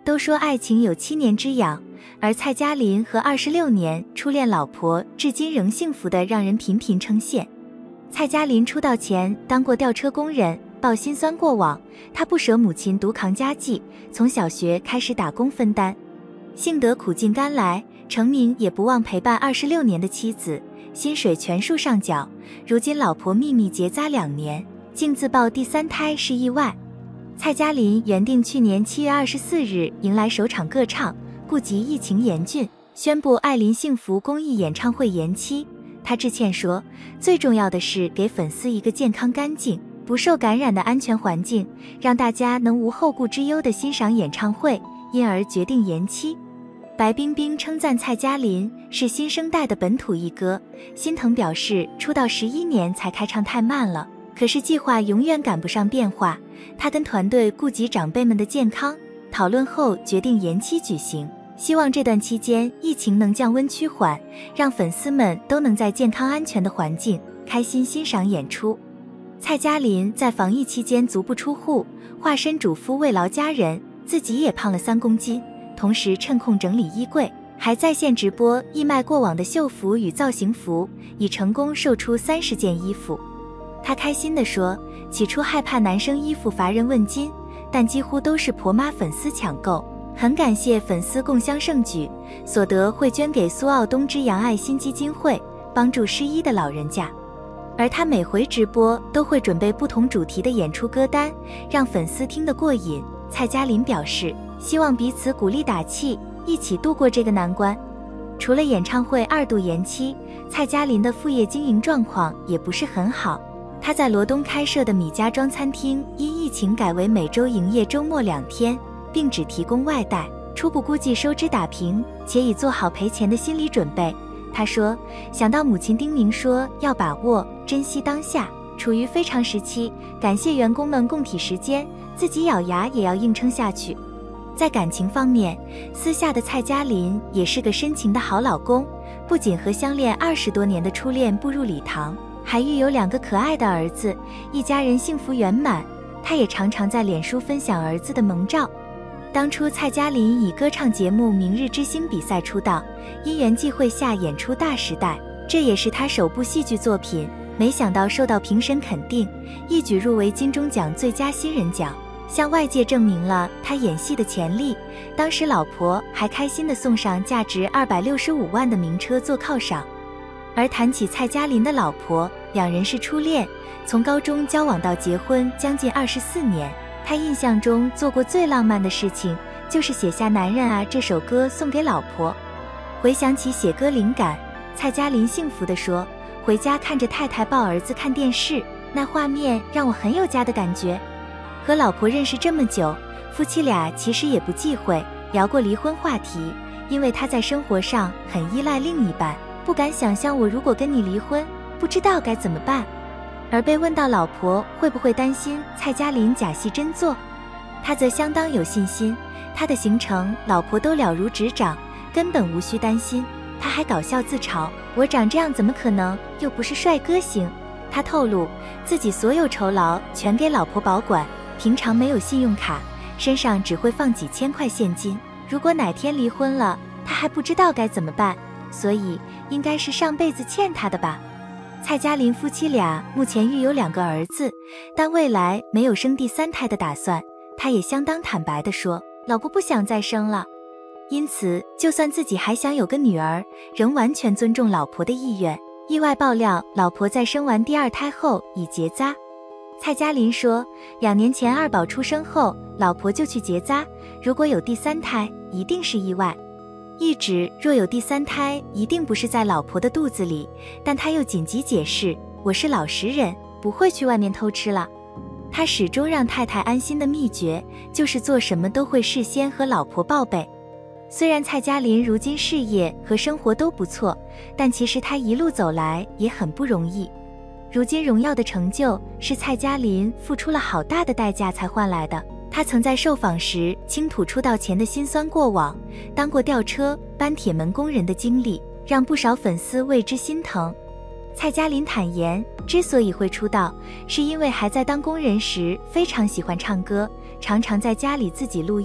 都说爱情有7年之痒，而蔡嘉林和26年初恋老婆至今仍幸福的让人频频称羡。蔡嘉林出道前当过吊车工人，爆辛酸过往，他不舍母亲独扛家计，从小学开始打工分担，幸得苦尽甘来，成名也不忘陪伴26年的妻子，薪水全数上缴。如今老婆秘密结扎2年，竟自曝第3胎是意外。蔡嘉林原定去年7月24日迎来首场歌唱，顾及疫情严峻，宣布艾琳幸福公益演唱会延期。他致歉说，最重要的是给粉丝一个健康干净、不受感染的安全环境，让大家能无后顾之忧地欣赏演唱会，因而决定延期。白冰冰称赞蔡嘉林是新生代的本土一哥，心疼表示出道11年才开唱太慢了，可是计划永远赶不上变化，他跟团队顾及长辈们的健康，讨论后决定延期举行，希望这段期间疫情能降温趋缓，让粉丝们都能在健康安全的环境开心欣赏演出。蔡嘉林在防疫期间足不出户，化身主夫慰劳家人，自己也胖了3公斤，同时趁空整理衣柜，还在线直播义卖过往的秀服与造型服，已成功售出30件衣服。他开心地说，起初害怕男生衣服乏人问津，但几乎都是婆妈粉丝抢购，很感谢粉丝共襄盛举，所得会捐给苏澳东之阳爱心基金会，帮助失依的老人家。而他每回直播都会准备不同主题的演出歌单，让粉丝听得过瘾。蔡嘉林表示，希望彼此鼓励打气，一起度过这个难关。除了演唱会2度延期，蔡嘉林的副业经营状况也不是很好。他在罗东开设的米家庄餐厅因疫情改为每周营业周末2天，并只提供外带，初步估计收支打平，且已做好赔钱的心理准备。他说，想到母亲叮咛说要把握珍惜当下，处于非常时期，感谢员工们共体时艰，自己咬牙也要硬撑下去。在感情方面，私下的蔡嘉林也是个深情的好老公，不仅和相恋20多年的初恋步入礼堂，还育有2个可爱的儿子，一家人幸福圆满。他也常常在脸书分享儿子的萌照。当初蔡嘉林以歌唱节目《明日之星》比赛出道，因缘际会下演出《大时代》，这也是他首部戏剧作品，没想到受到评审肯定，一举入围金钟奖最佳新人奖，向外界证明了他演戏的潜力。当时老婆还开心地送上价值265万的名车做犒赏。而谈起蔡嘉林的老婆，2人是初恋，从高中交往到结婚将近24年。他印象中做过最浪漫的事情，就是写下《男人啊》这首歌送给老婆。回想起写歌灵感，蔡嘉林幸福地说，回家看着太太抱儿子看电视，那画面让我很有家的感觉。和老婆认识这么久，夫妻俩其实也不忌讳聊过离婚话题，因为他在生活上很依赖另一半，不敢想象我如果跟你离婚，不知道该怎么办。而被问到老婆会不会担心蔡嘉林假戏真做，他则相当有信心，他的行程老婆都了如指掌，根本无需担心。他还搞笑自嘲，我长这样怎么可能，又不是帅哥型。他透露自己所有酬劳全给老婆保管，平常没有信用卡，身上只会放几千块现金，如果哪天离婚了，他还不知道该怎么办，所以应该是上辈子欠他的吧。蔡嘉林夫妻俩目前育有2个儿子，但未来没有生第3胎的打算。他也相当坦白地说，老婆不想再生了，因此就算自己还想有个女儿，仍完全尊重老婆的意愿。意外爆料，老婆在生完第2胎后已结扎。蔡嘉林说，2年前2宝出生后，老婆就去结扎，如果有第3胎，一定是意外。一指若有第3胎，一定不是在老婆的肚子里，但他又紧急解释，我是老实人，不会去外面偷吃了。他始终让太太安心的秘诀，就是做什么都会事先和老婆报备。虽然蔡嘉林如今事业和生活都不错，但其实他一路走来也很不容易。如今荣耀的成就，是蔡嘉林付出了好大的代价才换来的。他曾在受访时倾吐出道前的辛酸过往，当过吊车、搬铁门工人的经历，让不少粉丝为之心疼。蔡嘉林坦言，之所以会出道，是因为还在当工人时非常喜欢唱歌，常常在家里自己录音，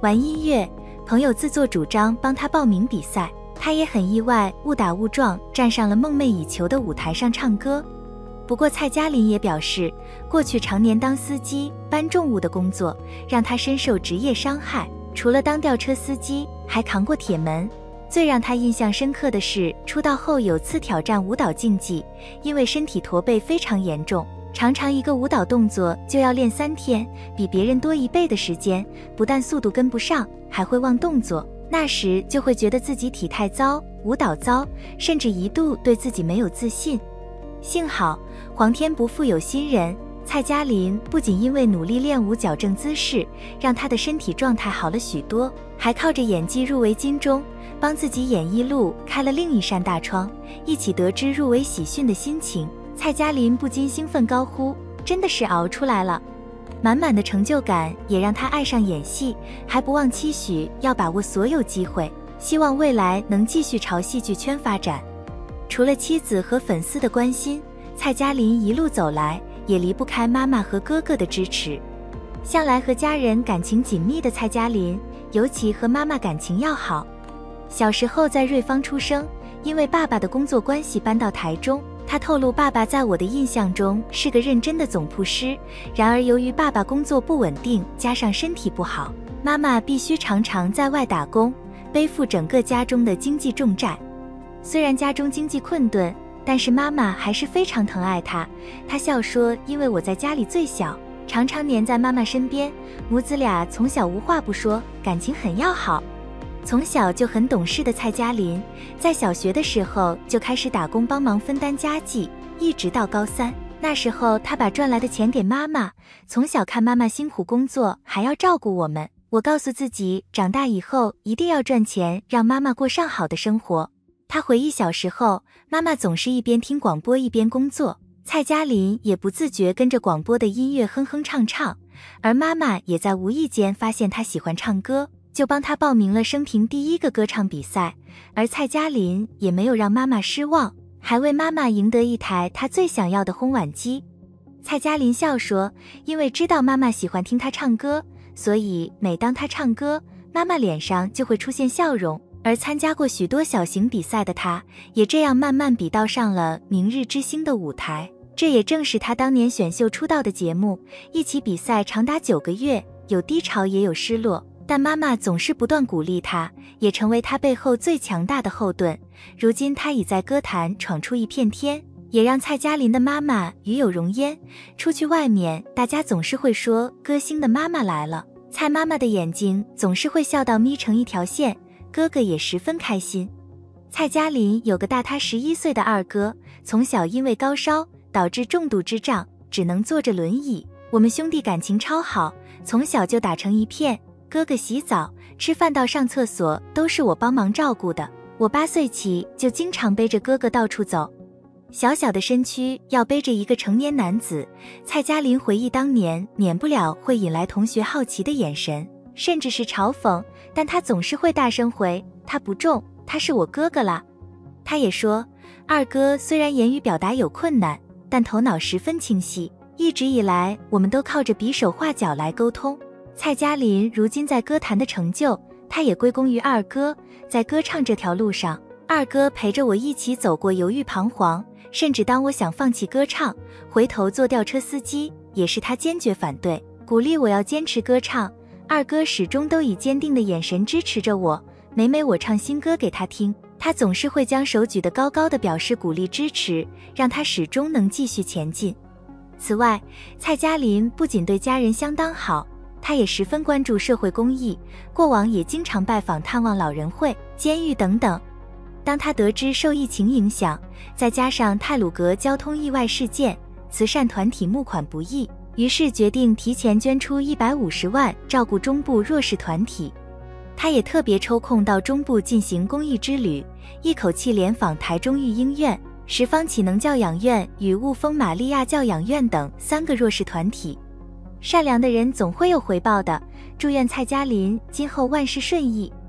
玩音乐，朋友自作主张帮他报名比赛，他也很意外，误打误撞站上了梦寐以求的舞台上唱歌。不过蔡嘉林也表示，过去常年当司机搬重物的工作让他深受职业伤害，除了当吊车司机，还扛过铁门。最让他印象深刻的是，出道后有次挑战舞蹈竞技，因为身体驼背非常严重，常常一个舞蹈动作就要练3天，比别人多1倍的时间，不但速度跟不上，还会忘动作。那时就会觉得自己体态糟，舞蹈糟，甚至一度对自己没有自信。幸好皇天不负有心人，蔡嘉林不仅因为努力练舞矫正姿势，让她的身体状态好了许多，还靠着演技入围金钟，帮自己演艺路开了另一扇大窗。一起得知入围喜讯的心情，蔡嘉林不禁兴奋高呼：真的是熬出来了！满满的成就感也让她爱上演戏，还不忘期许要把握所有机会，希望未来能继续朝戏剧圈发展。除了妻子和粉丝的关心，蔡嘉林一路走来也离不开妈妈和哥哥的支持。向来和家人感情紧密的蔡嘉林，尤其和妈妈感情要好。小时候在瑞芳出生，因为爸爸的工作关系搬到台中。他透露，爸爸在我的印象中是个认真的总铺师，然而由于爸爸工作不稳定，加上身体不好，妈妈必须常常在外打工，背负整个家中的经济重债。虽然家中经济困顿，但是妈妈还是非常疼爱他。她笑说，因为我在家里最小，常常黏在妈妈身边，母子俩从小无话不说，感情很要好。从小就很懂事的蔡嘉林，在小学的时候就开始打工帮忙分担家计，一直到高3。那时候他把赚来的钱给妈妈，从小看妈妈辛苦工作，还要照顾我们。我告诉自己，长大以后一定要赚钱，让妈妈过上好的生活。他回忆小时候，妈妈总是一边听广播一边工作，蔡嘉林也不自觉跟着广播的音乐哼哼唱唱，而妈妈也在无意间发现他喜欢唱歌，就帮他报名了生平第1个歌唱比赛。而蔡嘉林也没有让妈妈失望，还为妈妈赢得一台他最想要的烘碗机。蔡嘉林笑说，因为知道妈妈喜欢听他唱歌，所以每当他唱歌，妈妈脸上就会出现笑容。而参加过许多小型比赛的他，也这样慢慢比到上了明日之星的舞台。这也正是他当年选秀出道的节目。一起比赛长达9个月，有低潮也有失落，但妈妈总是不断鼓励他，也成为他背后最强大的后盾。如今他已在歌坛闯出一片天，也让蔡嘉林的妈妈与有荣焉。出去外面，大家总是会说歌星的妈妈来了，蔡妈妈的眼睛总是会笑到眯成一条线，哥哥也十分开心。蔡嘉林有个大他11岁的二哥，从小因为高烧导致重度智障，只能坐着轮椅。我们兄弟感情超好，从小就打成一片，哥哥洗澡、吃饭到上厕所都是我帮忙照顾的。我8岁起就经常背着哥哥到处走，小小的身躯要背着一个成年男子。蔡嘉林回忆当年，免不了会引来同学好奇的眼神，甚至是嘲讽，但他总是会大声回，他不重，他是我哥哥啦。他也说，二哥虽然言语表达有困难，但头脑十分清晰，一直以来我们都靠着比手画脚来沟通。蔡嘉林如今在歌坛的成就，他也归功于二哥。在歌唱这条路上，二哥陪着我一起走过犹豫彷徨，甚至当我想放弃歌唱，回头做吊车司机，也是他坚决反对，鼓励我要坚持歌唱。二哥始终都以坚定的眼神支持着我，每每我唱新歌给他听，他总是会将手举得高高的表示鼓励支持，让他始终能继续前进。此外，蔡嘉林不仅对家人相当好，他也十分关注社会公益，过往也经常拜访探望老人会、监狱等等。当他得知受疫情影响，再加上太鲁阁交通意外事件，慈善团体募款不易，于是决定提前捐出150万照顾中部弱势团体。他也特别抽空到中部进行公益之旅，一口气连访台中育婴院、十方启能教养院与雾峰玛利亚教养院等3个弱势团体。善良的人总会有回报的，祝愿蔡嘉林今后万事顺意。